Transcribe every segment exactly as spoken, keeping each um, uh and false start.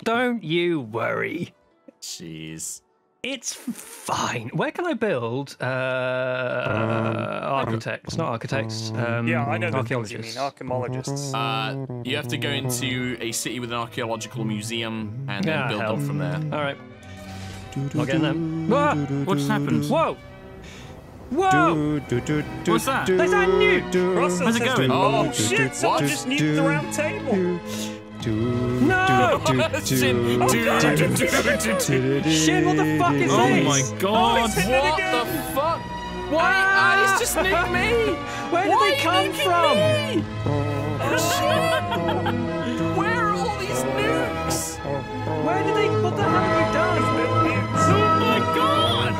Don't you worry. Jeez. It's fine. Where can I build? Uh, uh, architects, not architects. Um, yeah, I know the things you archaeologists. mean, archaeologists. Uh, you have to go into a city with an archaeological museum and then Ah, build hell. up from there. All right. Not getting them. Ah! What just happened? Whoa! Whoa! What's that? There's that nuke! Russell How's it says- going? Oh shit! Someone What? just nuked the round table. No! Sjin, Oh, do- God. do- do- do- do- Shit, what the fuck is Oh this? my Oh, god! he's hitting it What again. the fuck? Why? Ah! Ah, he's just nuked me! Where did Why they are come you from? nuking me? Where are all these nukes? Where did they? What the hell have you done? Oh my god!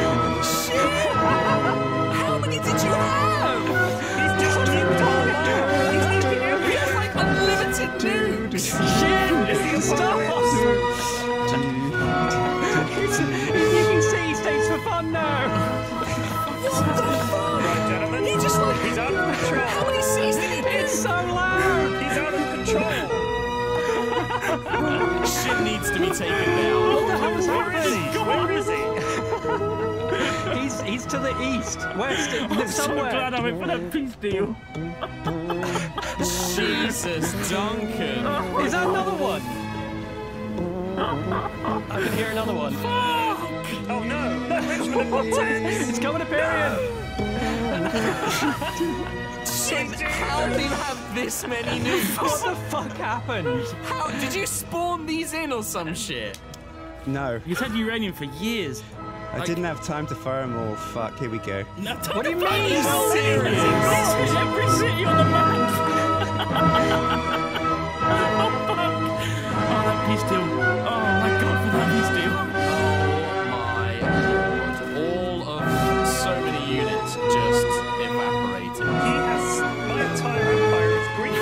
How many did you have? He's just nuked all along. He's nuking He everything. has like unlimited nukes. Shit! Stop! He's, he's making city states for fun now. Right, gentlemen. He just like he's out of control. How many C's did he do? It's so loud. He's out of control. Shit needs to be taken down. What the hell is Where is he? happening? Where is he? He's he's to the east, west, I'm so somewhere. glad I went for that peace deal. Jesus, Duncan. Is that another one? I can hear another one. Oh no! No, Richmond and Montez. It's coming to period. Shit, how do you have this many nukes? What the fuck happened? How did you spawn these in or some shit? No, He's had uranium for years. I didn't have time to fire them all. Fuck, here we go. What do you mean? Serious? This is every city on the map. Oh fuck! Oh, that peace deal. Oh my god, for that peace deal. Oh my lord. All of so many units just evaporated. He has my entire empire is green.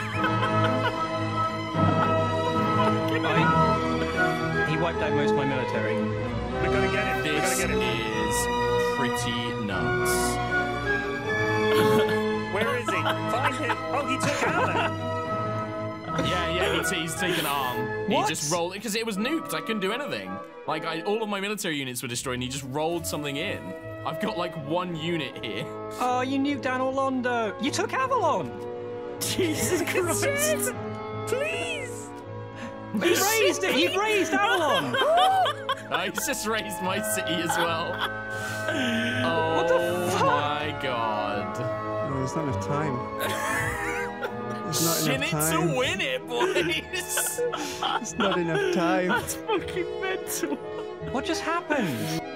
I, he wiped out most of my military. We gotta get him. We This gotta get him. is pretty nuts. Where is he? Find him. Oh, he took Alan. Yeah, yeah, he's, he's taken arm. What? He just rolled because it was nuked. I couldn't do anything. Like, I, all of my military units were destroyed, and he just rolled something in. I've got like one unit here. Oh, you nuked down Orlando. You took Avalon. Jesus Christ! Please. He raised it. He raised Avalon. Oh, he's just raised my city as well. Oh What the fuck? my god. Oh, there's not enough time. There's not Shin enough it to time. win it, boys. There's not enough time. That's fucking mental. What just happened?